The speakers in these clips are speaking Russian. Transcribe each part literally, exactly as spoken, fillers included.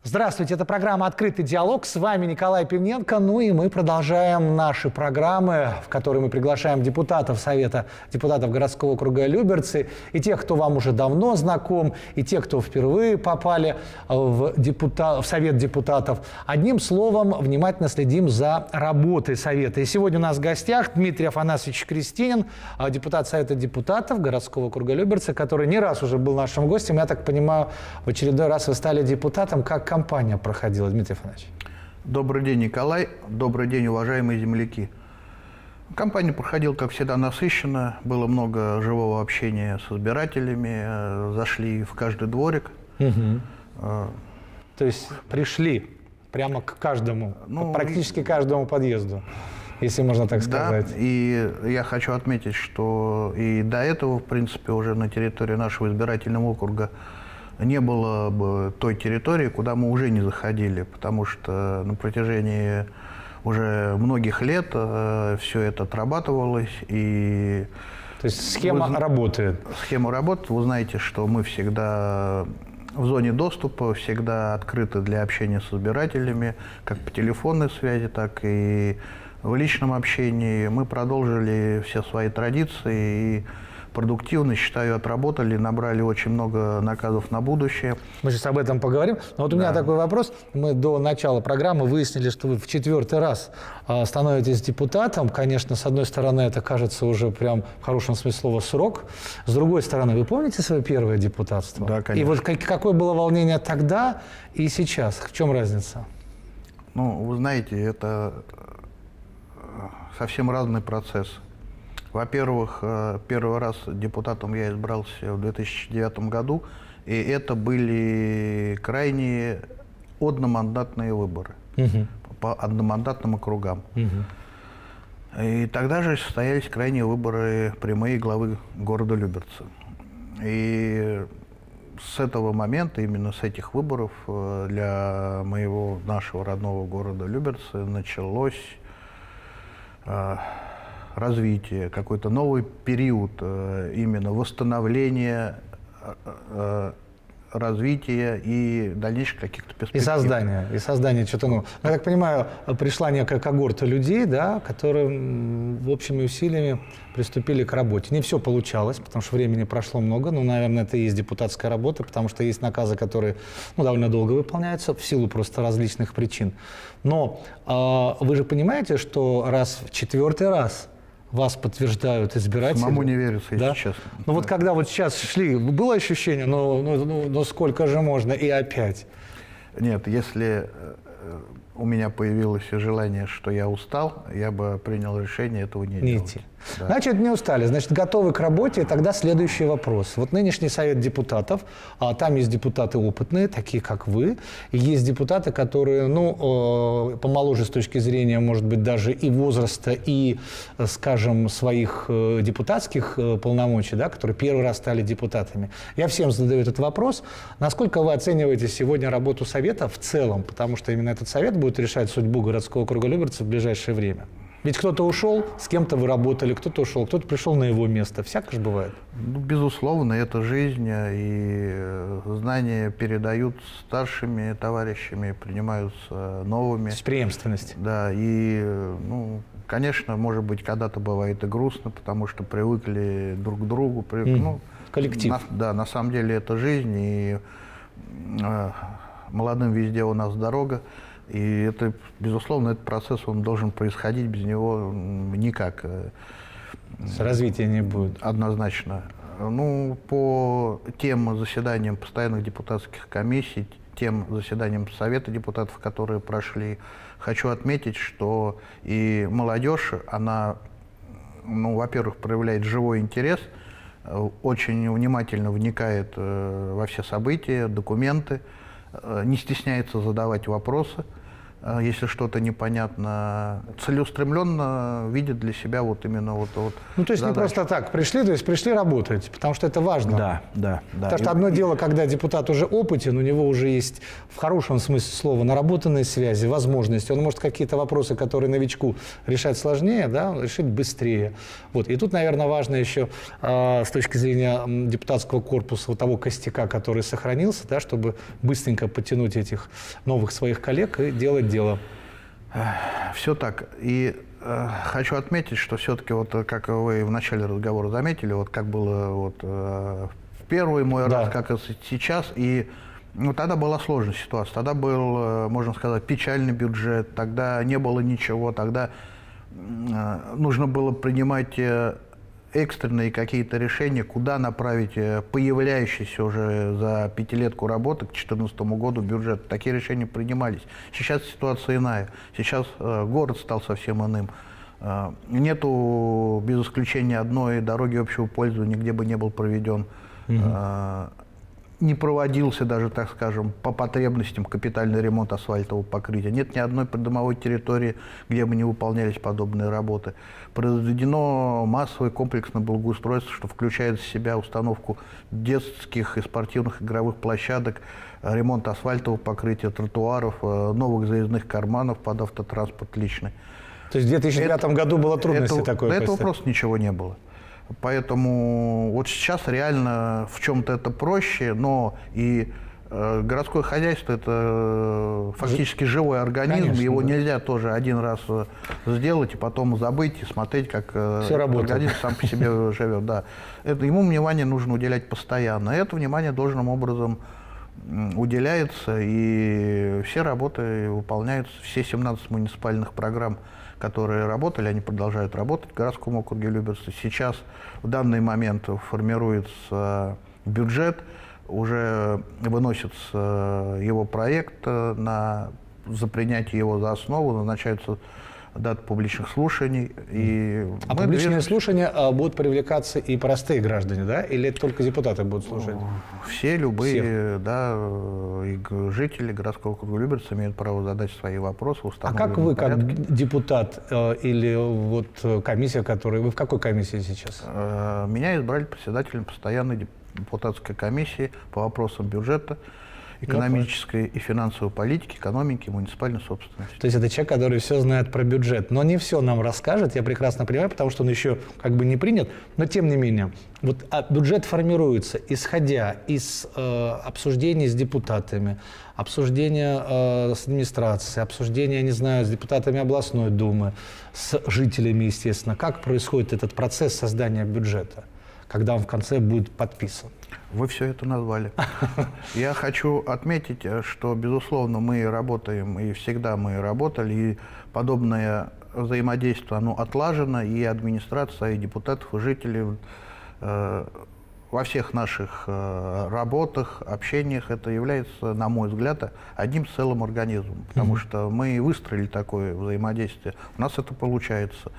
Здравствуйте, это программа «Открытый диалог». С вами Николай Пивненко. Ну и мы продолжаем наши программы, в которые мы приглашаем депутатов Совета депутатов городского округа Люберцы, и тех, кто вам уже давно знаком, и тех, кто впервые попали в, депутат, в Совет депутатов. Одним словом, внимательно следим за работой Совета. И сегодня у нас в гостях Дмитрий Афанасьевич Крестинин, депутат Совета депутатов городского округа Люберцы, который не раз уже был нашим гостем. Я так понимаю, в очередной раз вы стали депутатом. Как кампания проходила, Дмитрий Афанасьевич? Добрый день, Николай. Добрый день, уважаемые земляки. Кампания проходила, как всегда, насыщенно. Было много живого общения с избирателями. Зашли в каждый дворик. Угу. А... То есть пришли прямо к каждому, ну, практически каждому подъезду, если можно так сказать. Да, и я хочу отметить, что и до этого, в принципе, уже на территории нашего избирательного округа не было бы той территории, куда мы уже не заходили, потому что на протяжении уже многих лет э, все это отрабатывалось. И то есть схема вы, работает? Схема работает. Вы знаете, что мы всегда в зоне доступа, всегда открыты для общения с избирателями, как по телефонной связи, так и в личном общении. Мы продолжили все свои традиции и продуктивно, считаю, отработали, набрали очень много наказов на будущее. Мы сейчас об этом поговорим. Но вот у да. меня такой вопрос. Мы до начала программы выяснили, что вы в четвертый раз становитесь депутатом. Конечно, с одной стороны, это кажется уже прям в хорошем смысле слова срок. С другой стороны, вы помните свое первое депутатство? Да, конечно. И вот какое было волнение тогда и сейчас? В чем разница? Ну, вы знаете, это совсем разный процесс. Во-первых, первый раз депутатом я избрался в две тысячи девятом году, и это были крайне одномандатные выборы, угу. по одномандатным округам. Угу. И тогда же состоялись крайние выборы прямые главы города Люберцы. И с этого момента, именно с этих выборов, для моего, нашего родного города Люберцы началось развитие, какой-то новый период э, именно восстановления, э, развития и дальнейших каких-то перспектив. И создания, и создания чего-то нового. Я так понимаю, пришла некая когорта людей, да, которые общими усилиями приступили к работе. Не все получалось, потому что времени прошло много, но, наверное, это и есть депутатская работа, потому что есть наказы, которые ну, довольно долго выполняются в силу просто различных причин. Но э, вы же понимаете, что раз в четвертый раз вас подтверждают избиратели. Самому не верится, если да? честно. Ну да. Вот когда вот сейчас шли, было ощущение, ну, ну, ну, ну сколько же можно, и опять? Нет, если у меня появилось желание, что я устал, я бы принял решение этого не, не делать. Идти. Да. Значит, не устали, значит, готовы к работе. И тогда следующий вопрос. Вот нынешний Совет депутатов, а там есть депутаты опытные, такие как вы, и есть депутаты, которые, ну, э, помоложе с точки зрения, может быть, даже и возраста, и, скажем, своих э, депутатских э, полномочий, да, которые первый раз стали депутатами. Я всем задаю этот вопрос. Насколько вы оцениваете сегодня работу Совета в целом? Потому что именно этот Совет будет решать судьбу городского округа Люберцы в ближайшее время. Ведь кто-то ушел, с кем-то вы работали, кто-то ушел, кто-то пришел на его место. Всяко же бывает. Ну, безусловно, это жизнь, и знания передают старшими товарищами, принимаются новыми. То есть преемственность. Да, и, ну, конечно, может быть, когда-то бывает и грустно, потому что привыкли друг к другу. Привык, mm. ну, коллектив. На, да, на самом деле это жизнь, и э, молодым везде у нас дорога. И это, безусловно, этот процесс, он должен происходить, без него никак. Развития не будет. Однозначно. Ну, по тем заседаниям постоянных депутатских комиссий, тем заседаниям Совета депутатов, которые прошли, хочу отметить, что и молодежь, она, ну, во-первых, проявляет живой интерес, очень внимательно вникает во все события, документы, не стесняется задавать вопросы. если что-то непонятно, целеустремленно видят для себя вот именно вот, вот Ну, то есть задачу. Не просто так пришли, то есть пришли работать, потому что это важно. Да, да, да. Потому что одно дело, когда депутат уже опытен, у него уже есть в хорошем смысле слова наработанные связи, возможности, он может какие-то вопросы, которые новичку решать сложнее, да, решить быстрее. Вот. И тут, наверное, важно еще э, с точки зрения депутатского корпуса вот того костяка, который сохранился, да, чтобы быстренько подтянуть этих новых своих коллег и делать дело. Все так. И э, хочу отметить, что все-таки, вот, как вы в начале разговора заметили, вот как было вот, э, в первый мой да. раз, как и сейчас, и ну, тогда была сложная ситуация. Тогда был, можно сказать, печальный бюджет, тогда не было ничего, тогда э, нужно было принимать э, экстренные какие-то решения, куда направить появляющийся уже за пятилетку работы к две тысячи четырнадцатому году бюджет. Такие решения принимались. Сейчас ситуация иная. Сейчас э, город стал совсем иным. Э, нету, без исключения, одной дороги общего пользования, где бы не был проведен. Угу. Э, не проводился даже, так скажем, по потребностям капитальный ремонт асфальтового покрытия. Нет ни одной придомовой территории, где бы не выполнялись подобные работы. Произведено массовое комплексное благоустройство, что включает в себя установку детских и спортивных игровых площадок, ремонт асфальтового покрытия, тротуаров, новых заездных карманов под автотранспорт личный. То есть в две тысячи девятом это, году было трудности это, такое? До этого просто ничего не было. Поэтому вот сейчас реально в чем-то это проще, но и э, городское хозяйство – это фактически живой организм, конечно, его да. нельзя тоже один раз сделать и потом забыть и смотреть, как э, организм сам по себе живет. Да. Это, ему внимание нужно уделять постоянно. Это внимание должным образом уделяется, и все работы выполняются, все семнадцать муниципальных программ, которые работали, они продолжают работать в городском округе Люберцы. Сейчас в данный момент формируется бюджет, уже выносится его проект на, за принятие его за основу, назначаются даты публичных слушаний. И а публичные движемся... слушания а, будут привлекаться и простые граждане, да? Или только депутаты будут слушать? Все, любые, Всех. да, и жители городского округа Люберцы имеют право задать свои вопросы. А как вы, порядке. как депутат э, или вот комиссия, которая... Вы в какой комиссии сейчас? Э, меня избрали председателем постоянной депутатской комиссии по вопросам бюджета, экономической и финансовой политики, экономики, муниципальной собственности. То есть это человек, который все знает про бюджет, но не все нам расскажет, я прекрасно понимаю, потому что он еще как бы не принят, но тем не менее. Вот а бюджет формируется, исходя из э, обсуждений с депутатами, обсуждения э, с администрацией, обсуждения, я не знаю, с депутатами областной думы, с жителями, естественно. Как происходит этот процесс создания бюджета, когда он в конце будет подписан? Вы все это назвали. Я хочу отметить, что, безусловно, мы работаем, и всегда мы работали, и подобное взаимодействие, оно отлажено, и администрация, и депутатов, и жителей э, во всех наших э, работах, общениях это является, на мой взгляд, одним целым организмом, потому mm-hmm. что мы выстроили такое взаимодействие, у нас это получается.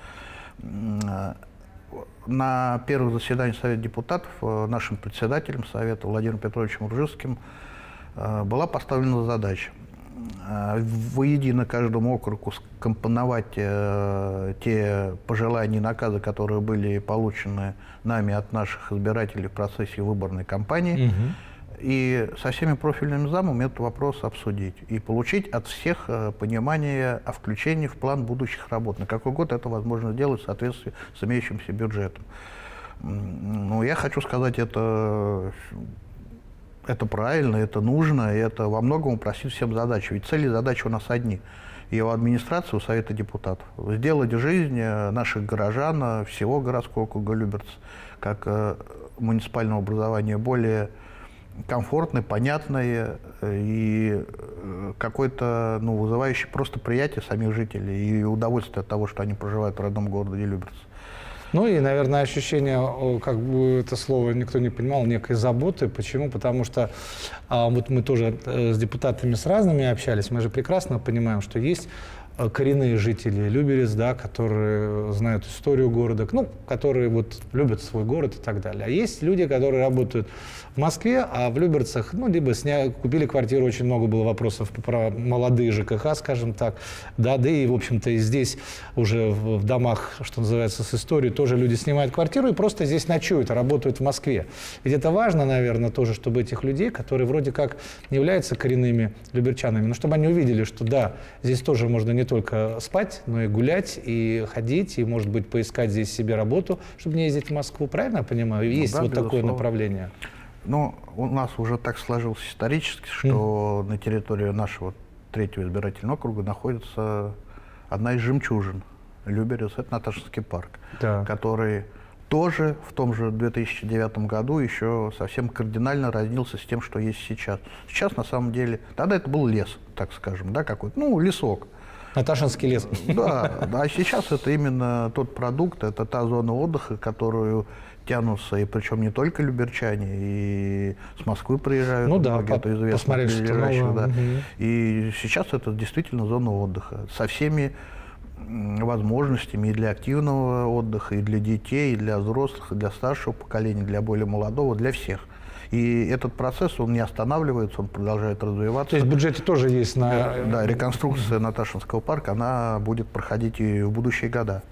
На первых заседаниях Совета депутатов нашим председателем Совета Владимиром Петровичем Ржевским была поставлена задача воедино каждому округу скомпоновать те пожелания и наказы, которые были получены нами от наших избирателей в процессе выборной кампании, угу. и со всеми профильными замами этот вопрос обсудить и получить от всех понимание о включении в план будущих работ. На какой год это возможно сделать в соответствии с имеющимся бюджетом. Ну, я хочу сказать, это, это правильно, это нужно, и это во многом упростит всем задачи. Ведь цели и задачи у нас одни. И у администрации, у Совета депутатов. Сделать жизнь наших горожан, всего городского округа Люберцы, как муниципального образования более комфортной, понятной и какой-то, ну, вызывающий просто приятие самих жителей и удовольствие от того, что они проживают в родном городе Люберцы. Ну и, наверное, ощущение, как бы это слово никто не понимал, некой заботы. Почему? Потому что а, вот мы тоже с депутатами с разными общались, мы же прекрасно понимаем, что есть коренные жители Люберец, да, которые знают историю города, ну, которые вот любят свой город и так далее. А есть люди, которые работают в Москве, а в Люберцах, ну, либо сня... купили квартиру, очень много было вопросов про молодые ЖКХ, скажем так, да, да и, в общем-то, и здесь уже в, в домах, что называется, с историей, тоже люди снимают квартиру и просто здесь ночуют, а работают в Москве. Ведь это важно, наверное, тоже, чтобы этих людей, которые вроде как не являются коренными люберчанами, но чтобы они увидели, что да, здесь тоже можно не только спать, но и гулять, и ходить, и, может быть, поискать здесь себе работу, чтобы не ездить в Москву. Правильно я понимаю? Есть ну, да, вот безусловно. Такое направление. Ну, у нас уже так сложилось исторически, что mm. на территории нашего третьего избирательного округа находится одна из жемчужин Люберец, это Наташинский парк, да. который тоже в том же две тысячи девятом году еще совсем кардинально разнился с тем, что есть сейчас. Сейчас, на самом деле, тогда это был лес, так скажем, да, какой-то, ну, лесок. Наташинский лес. Да, а сейчас это именно тот продукт, это та зона отдыха, которую тянутся, и причем не только люберчане, и с Москвы приезжают, ну да, многие, это известно, прилежащих, да. Угу. И сейчас это действительно зона отдыха со всеми возможностями и для активного отдыха, и для детей, и для взрослых, и для старшего поколения, для более молодого, для всех. И этот процесс, он не останавливается, он продолжает развиваться. То есть в бюджете тоже есть на... Да, реконструкция Наташинского парка, она будет проходить и в будущие года.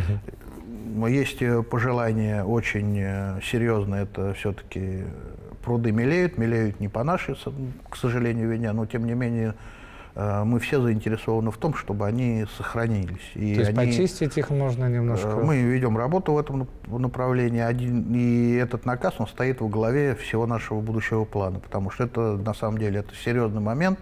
Угу. Есть пожелание очень серьезное, это все-таки пруды мелеют, мелеют не по нашей, к сожалению, вине, но тем не менее мы все заинтересованы в том, чтобы они сохранились. И То есть они, почистить их можно немножко? Мы ведем работу в этом направлении, один, и этот наказ, он стоит во главе всего нашего будущего плана, потому что это, на самом деле, это серьезный момент,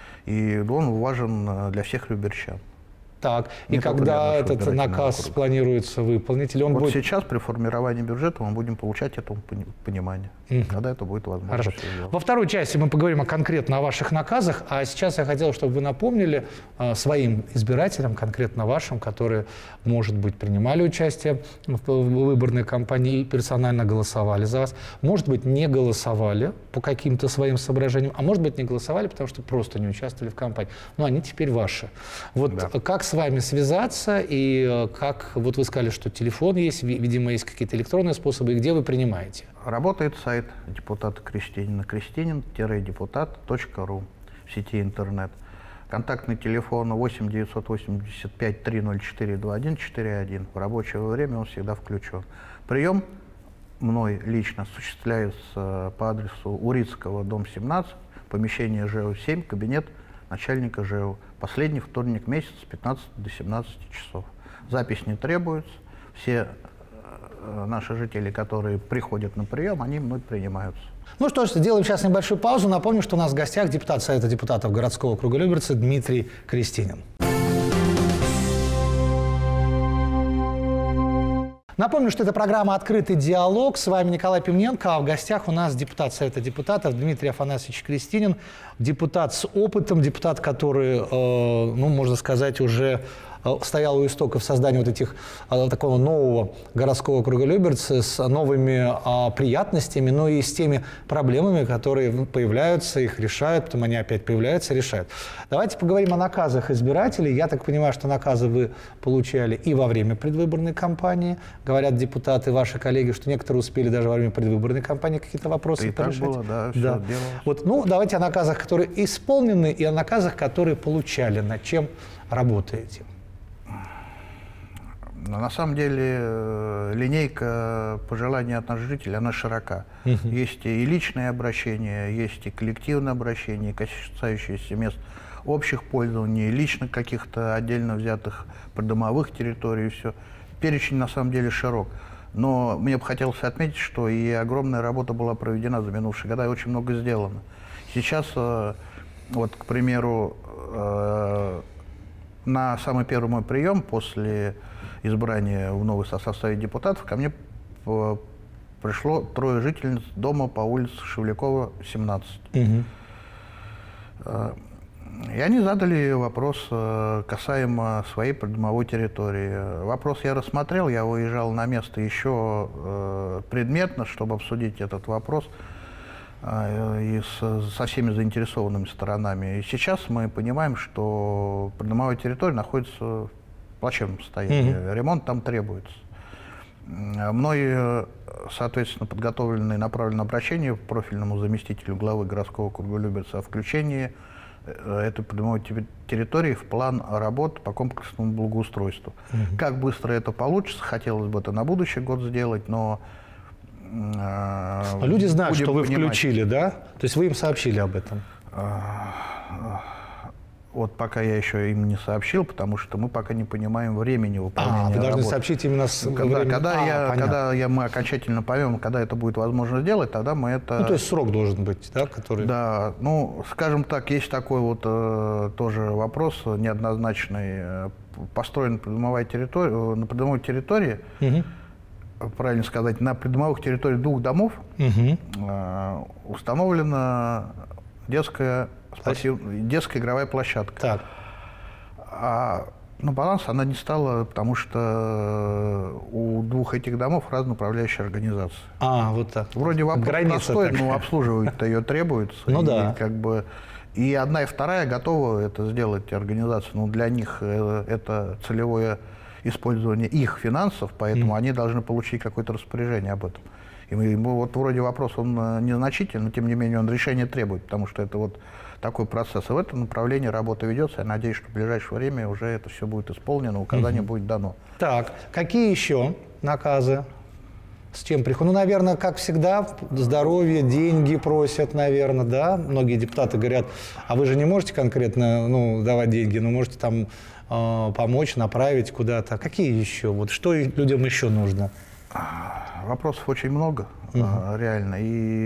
и он важен для всех люберчан. Так, и когда этот наказ округа. планируется выполнить? Или он вот будет... сейчас при формировании бюджета мы будем получать это понимание. Угу. Когда это будет возможно. Хорошо. Во второй части мы поговорим о конкретно о ваших наказах, а сейчас я хотел, чтобы вы напомнили э, своим избирателям, конкретно вашим, которые, может быть, принимали участие в, в выборной кампании и персонально голосовали за вас, может быть, не голосовали по каким-то своим соображениям, а может быть, не голосовали, потому что просто не участвовали в кампании. Но они теперь ваши. Вот да. Как с вами связаться и как, вот вы сказали, что телефон есть, видимо, есть какие-то электронные способы, и где вы принимаете? Работает сайт депутата Крестинина, крестинин депутат точка ру в сети интернет. Контактный телефон восемь девятьсот восемьдесят пять триста четыре двадцать один сорок один. В рабочее время он всегда включен. Прием мной лично осуществляется по адресу Урицкого, дом семнадцать, помещение ЖЭУ семь, кабинет начальника ЖЭУ. Последний вторник месяца с пятнадцати до семнадцати часов. Запись не требуется. Все наши жители, которые приходят на прием, они мной принимаются. Ну что ж, сделаем сейчас небольшую паузу. Напомню, что у нас в гостях депутат Совета депутатов городского округа Люберцы Дмитрий Крестинин. Напомню, что это программа «Открытый диалог». С вами Николай Пивненко, а в гостях у нас депутат Совета депутатов Дмитрий Афанасьевич Крестинин, депутат с опытом, депутат, который, э, ну, можно сказать, уже стоял у истоков создания вот этих, такого нового городского округа Люберцы с новыми а, приятностями, но и с теми проблемами, которые появляются, их решают, потом они опять появляются, решают. Давайте поговорим о наказах избирателей. Я так понимаю, что наказы вы получали и во время предвыборной кампании. Говорят депутаты, ваши коллеги, что некоторые успели даже во время предвыборной кампании какие-то вопросы это порешать. И так было, да, все да. делалось. Вот, ну, давайте о наказах, которые исполнены, и о наказах, которые получали, над чем работаете. На самом деле линейка пожеланий от наших жителей, она широка. Uh-huh. Есть и личные обращения, есть и коллективные обращения, касающиеся мест общих пользований, лично каких-то отдельно взятых придомовых территорий, и все. Перечень на самом деле широк. Но мне бы хотелось отметить, что и огромная работа была проведена за минувшие года, и очень много сделано. Сейчас, вот, к примеру, на самый первый мой прием после избрания в новый состав Совета депутатов ко мне пришло трое жительниц дома по улице Шевлякова, семнадцать. Угу. И они задали вопрос касаемо своей придомовой территории. Вопрос я рассмотрел, я выезжал на место еще предметно, чтобы обсудить этот вопрос. и с, со всеми заинтересованными сторонами. И сейчас мы понимаем, что придомовая территория находится в плачевном состоянии. Mm-hmm. Ремонт там требуется. Мной, соответственно, подготовлены и направлены обращения к профильному заместителю главы городского округа Люберцы о включении этой придомовой территории в план работ по комплексному благоустройству. Mm-hmm. Как быстро это получится, хотелось бы это на будущий год сделать, но А люди знают, что вы понимать. включили, да? То есть вы им сообщили об этом? Вот пока я еще им не сообщил, потому что мы пока не понимаем времени выполнения. А, вы должны работ. сообщить именно с когда, временем... когда, а, я, когда я, мы окончательно поймем, когда это будет возможно сделать, тогда мы это... Ну, то есть срок должен быть, да, который... Да, ну, скажем так, есть такой вот э, тоже вопрос неоднозначный. Построена придомовая территория, на придомовой территории, угу. правильно сказать, на придомовых территориях двух домов угу. э, установлена детская... Спасибо. Детская игровая площадка. Так. А на баланс она не стала, потому что у двух этих домов разные управляющие организации. А, вот так. Вроде вопрос Граница простой, такая. но обслуживать-то ее требуется. Ну и да. Как бы, и одна и вторая готова это сделать организация. Но для них это целевое использование их финансов, поэтому mm. они должны получить какое-то распоряжение об этом. И мы, вот вроде вопрос он незначительный, но тем не менее он решение требует, потому что это вот такой процесс. И в этом направлении работа ведется. Я надеюсь, что в ближайшее время уже это все будет исполнено, указание угу. будет дано. Так, какие еще наказы? С чем приходят? Ну, наверное, как всегда, здоровье, деньги просят, наверное, да? Многие депутаты говорят, а вы же не можете конкретно ну, давать деньги, но можете там э, помочь, направить куда-то. Какие еще? Вот что людям еще нужно? Вопросов очень много, угу. реально.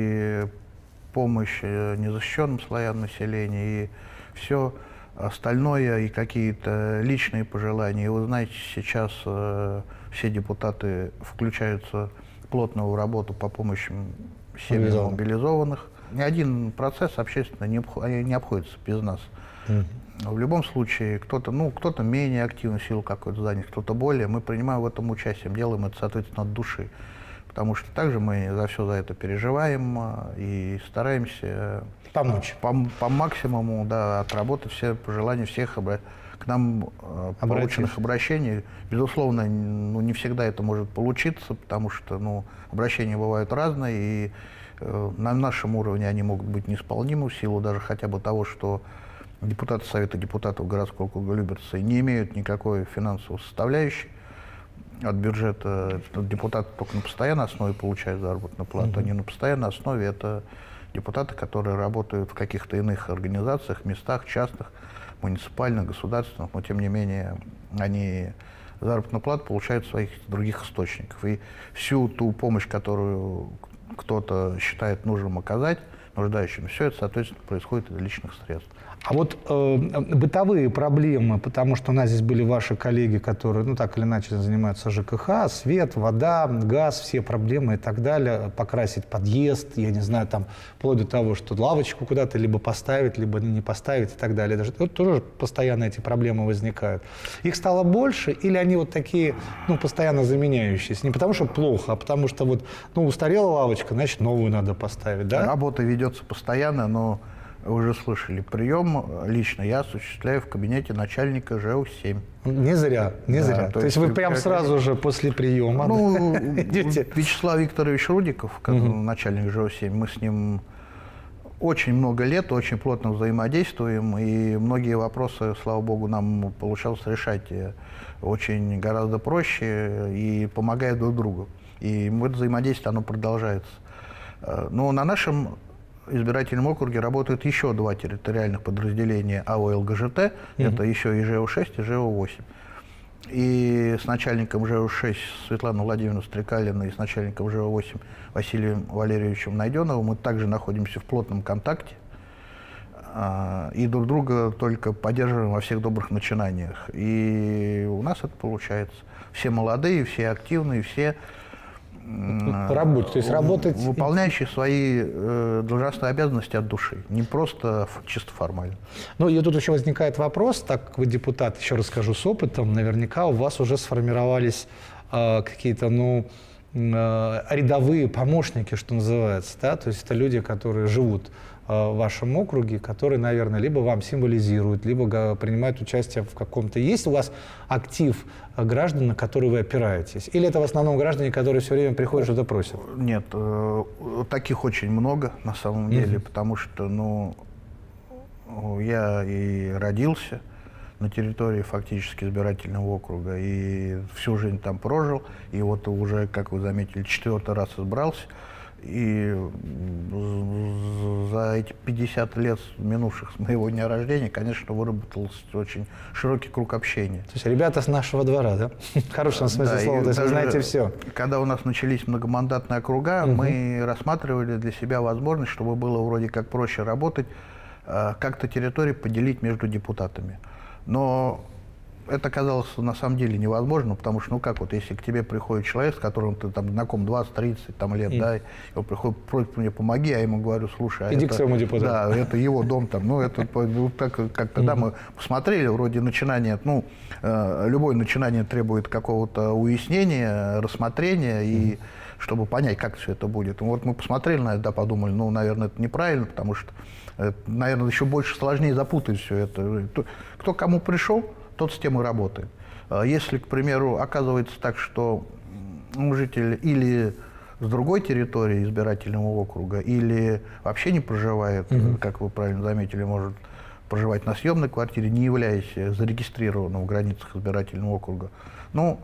И помощь незащищенным слоям населения, и все остальное, и какие-то личные пожелания. И вы знаете, сейчас э, все депутаты включаются плотно в работу по помощи семьям мобилизованных. Ни один процесс общественно не, обход, не обходится без нас. Mm-hmm. В любом случае, кто-то ну, кто-то менее активно в силу какой-то занят, кто-то более. Мы принимаем в этом участие, делаем это, соответственно, от души. Потому что также мы за все за это переживаем и стараемся помочь. По, по максимуму да, отработать все пожелания всех к нам полученных обращений. Безусловно, ну, не всегда это может получиться, потому что ну, обращения бывают разные, и э, на нашем уровне они могут быть неисполнимы в силу даже хотя бы того, что депутаты Совета депутатов городского округа Люберцы не имеют никакой финансовой составляющей. От бюджета депутаты только на постоянной основе получают заработную плату, mm-hmm. а не на постоянной основе. Это депутаты, которые работают в каких-то иных организациях, местах, частных, муниципальных, государственных, но тем не менее они заработную плату получают в своих других источниках. И всю ту помощь, которую кто-то считает нужным оказать нуждающим, все это, соответственно, происходит из личных средств. А вот э, бытовые проблемы, потому что у нас здесь были ваши коллеги, которые, ну, так или иначе занимаются ЖКХ, свет, вода, газ, все проблемы и так далее, покрасить подъезд, я не знаю, там, вплоть до того, что лавочку куда-то либо поставить, либо не поставить и так далее. Даже, вот тоже постоянно эти проблемы возникают. Их стало больше или они вот такие, ну, постоянно заменяющиеся? Не потому что плохо, а потому что вот, ну, устарела лавочка, значит, новую надо поставить, да? Работа ведется постоянно, но... Вы уже слышали, прием лично я осуществляю в кабинете начальника ЖЭУ семь. Не зря, не да, зря. То, то есть вы прям сразу же после приема ну, Вячеслав Викторович Рудиков, как угу. начальник ЖЭУ семь, мы с ним очень много лет, очень плотно взаимодействуем, и многие вопросы, слава богу, нам получалось решать очень гораздо проще и помогая друг другу. И это взаимодействие, оно продолжается. Но на нашем избирательном округе работают еще два территориальных подразделения АО ЛГЖТ, mm-hmm. это еще и ЖЭУ шесть, и ЖЭУ восемь. И с начальником ЖЭУ шесть Светланой Владимировной Стрекалиной и с начальником ЖЭУ восемь Василием Валерьевичем Найденовым мы также находимся в плотном контакте и друг друга только поддерживаем во всех добрых начинаниях. И у нас это получается. Все молодые, все активные, все... Работать, то есть работать... Выполняющие свои э, должностные обязанности от души, не просто чисто формально. Ну, и тут еще возникает вопрос, так как вы депутат, еще раз скажу, с опытом, наверняка у вас уже сформировались э, какие-то, ну, рядовые помощники, что называется, да, то есть это люди, которые живут в вашем округе, которые, наверное, либо вам символизируют, либо принимают участие в каком-то... Есть у вас актив граждан, на которые вы опираетесь? Или это в основном граждане, которые все время приходят, что-то просят? Нет, таких очень много на самом деле, mm-hmm. потому что, ну, я и родился на территории фактически избирательного округа, и всю жизнь там прожил, и вот уже, как вы заметили, четвертый раз избрался, и за эти пятьдесят лет, минувших с моего дня рождения, конечно, выработался очень широкий круг общения. То есть ребята с нашего двора, да? В хорошем смысле да, слова, то есть вы знаете все. Когда у нас начались многомандатные округа, угу. мы рассматривали для себя возможность, чтобы было вроде как проще работать, как-то территорию поделить между депутатами. Но это казалось на самом деле невозможно, потому что, ну как вот, если к тебе приходит человек, с которым ты там знаком двадцать-тридцать там, лет, mm. да, и он приходит, просит мне помоги, а я ему говорю, слушай, а иди это, к своему депутату. Да, это его дом там, ну это ну, так, как-то, mm. да, мы посмотрели, вроде начинание, ну, э, любое начинание требует какого-то уяснения, рассмотрения, mm. и чтобы понять, как все это будет. Вот мы посмотрели на это, да, подумали, ну, наверное, это неправильно, потому что, это, наверное, еще больше сложнее запутать все это. Кто к кому пришел, тот с тем и работает. Если, к примеру, оказывается так, что житель или с другой территории избирательного округа, или вообще не проживает, mm-hmm. как вы правильно заметили, может проживать на съемной квартире, не являясь зарегистрированным в границах избирательного округа, ну,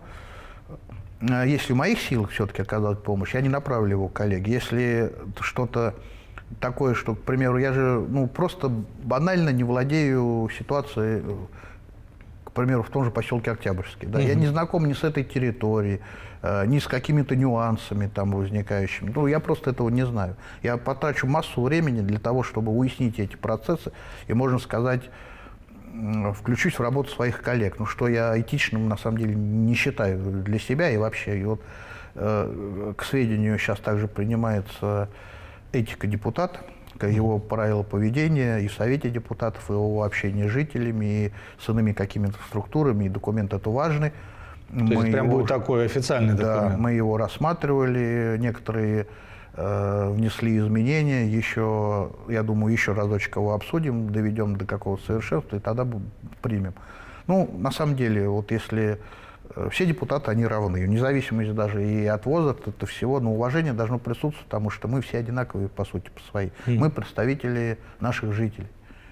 если в моих силах все-таки оказать помощь, я не направлю его к коллеге. Если что-то такое, что, к примеру, я же ну, просто банально не владею ситуацией, к примеру, в том же поселке Октябрьский. Да? Mm-hmm. Я не знаком ни с этой территорией, э, ни с какими-то нюансами там возникающими. Ну, я просто этого не знаю. Я потрачу массу времени для того, чтобы уяснить эти процессы, и, можно сказать, включусь в работу своих коллег, ну, что я этичным, на самом деле, не считаю для себя и вообще. И вот, э, к сведению, сейчас также принимается этика депутата, его правила поведения и в Совете депутатов, и его общение с жителями, и с иными какими-то структурами, и документ это важный. То мы есть прям его, будет такой официальный документ? Да, мы его рассматривали, некоторые э, внесли изменения, еще, я думаю, еще разочек его обсудим, доведем до какого-то совершенства, и тогда примем. Ну, на самом деле, вот если все депутаты, они равны, вне зависимости даже и от возраста, это всего, но уважение должно присутствовать, потому что мы все одинаковые, по сути, по своей. Mm. Мы представители наших жителей.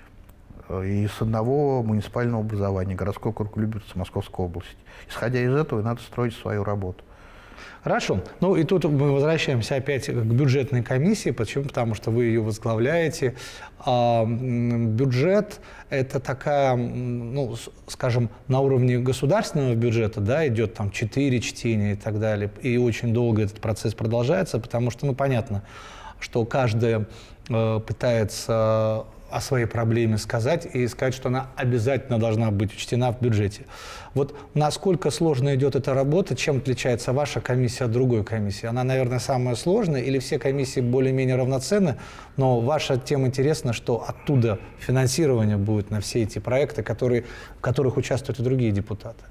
И с одного муниципального образования, городской округ Люберцы, Московской области. Исходя из этого, надо строить свою работу. Хорошо. Ну и тут мы возвращаемся опять к бюджетной комиссии. Почему? Потому что вы ее возглавляете. А, бюджет – это такая, ну, скажем, на уровне государственного бюджета, да, идет там четыре чтения и так далее. И очень долго этот процесс продолжается, потому что, ну, понятно, что каждый э, пытается о своей проблеме сказать и сказать, что она обязательно должна быть учтена в бюджете. Вот насколько сложно идет эта работа, чем отличается ваша комиссия от другой комиссии? Она, наверное, самая сложная или все комиссии более-менее равноценны, но ваша тем интересна, что оттуда финансирование будет на все эти проекты, которые, в которых участвуют и другие депутаты?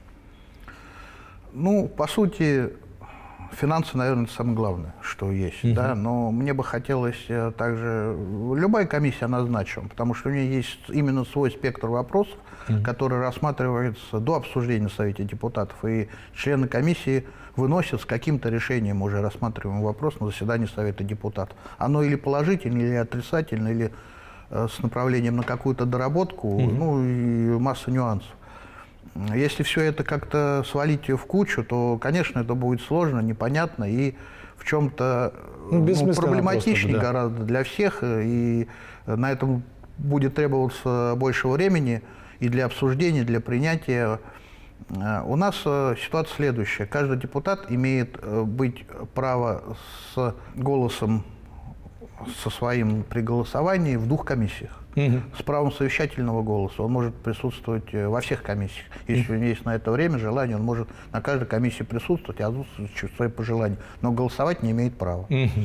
Ну, по сути, финансы, наверное, это самое главное, что есть, uh-huh. да, но мне бы хотелось также, любая комиссия, она значима, потому что у нее есть именно свой спектр вопросов, uh-huh. который рассматривается до обсуждения в Совете депутатов, и члены комиссии выносят с каким-то решением уже рассматриваемый вопрос на заседании Совета депутатов. Оно или положительное, или отрицательное, или э, с направлением на какую-то доработку, uh-huh. ну и масса нюансов. Если все это как-то свалить в кучу, то, конечно, это будет сложно, непонятно и в чем-то ну, ну, проблематичнее да. гораздо для всех. И на этом будет требоваться больше времени и для обсуждения, для принятия. У нас ситуация следующая. Каждый депутат имеет быть право с голосом со своим при голосовании в двух комиссиях. Угу. С правом совещательного голоса. Он может присутствовать во всех комиссиях. Если угу. у него есть на это время, желание, он может на каждой комиссии присутствовать и озвучивать свои пожелания. Но голосовать не имеет права. Угу.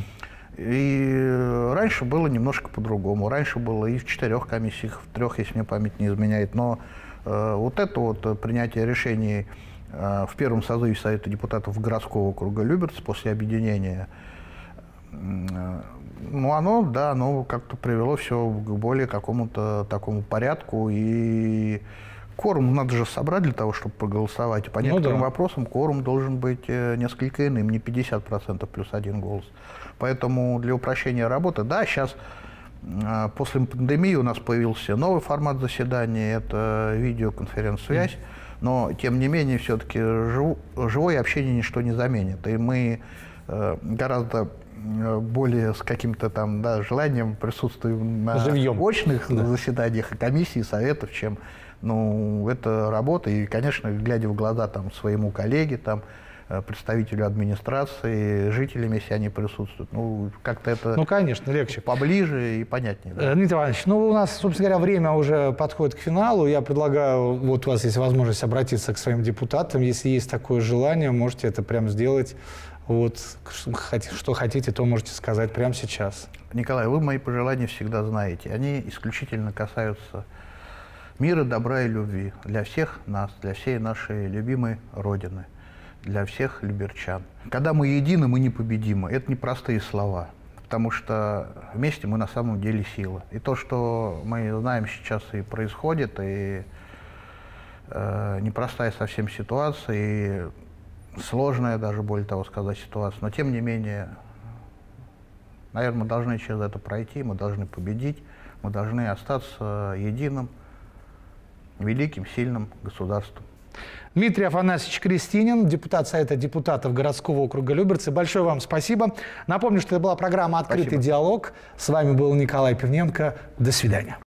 И раньше было немножко по-другому. Раньше было и в четырех комиссиях, в трех, если мне память не изменяет. Но э, вот это вот принятие решений в первом созыве Совета депутатов городского округа Люберцы после объединения, ну, оно, да, оно как-то привело все к более какому-то такому порядку. И кворум надо же собрать для того, чтобы проголосовать. И по некоторым ну, да. вопросам кворум должен быть несколько иным, не пятьдесят процентов плюс один голос. Поэтому для упрощения работы, да, сейчас после пандемии у нас появился новый формат заседания, это видеоконференц-связь. Mm. Но, тем не менее, все-таки жив, живое общение ничто не заменит. И мы э, гораздо более с каким-то там да, желанием присутствуем на Живьем. очных да. заседаниях и комиссий, и советов, чем ну, это работа. И, конечно, глядя в глаза там, своему коллеге, там, представителю администрации, жителям, если они присутствуют. Ну, как-то это ну, конечно, легче. Поближе и понятнее. Да? Дмитрий Иванович, ну, у нас, собственно говоря, время уже подходит к финалу. Я предлагаю, вот у вас есть возможность обратиться к своим депутатам. Если есть такое желание, можете это прямо сделать. Вот, что хотите, то можете сказать прямо сейчас. Николай, вы мои пожелания всегда знаете. Они исключительно касаются мира, добра и любви для всех нас, для всей нашей любимой Родины, для всех люберчан. Когда мы едины, мы непобедимы. Это не простые слова, потому что вместе мы на самом деле сила. И то, что мы знаем сейчас и происходит, и э, непростая совсем ситуация, и сложная даже, более того сказать, ситуация, но тем не менее, наверное, мы должны через это пройти, мы должны победить, мы должны остаться единым, великим, сильным государством. Дмитрий Афанасьевич Крестинин, депутат Совета депутатов городского округа Люберцы. Большое вам спасибо. Напомню, что это была программа «Открытый спасибо. диалог». С вами был Николай Пивненко. До свидания.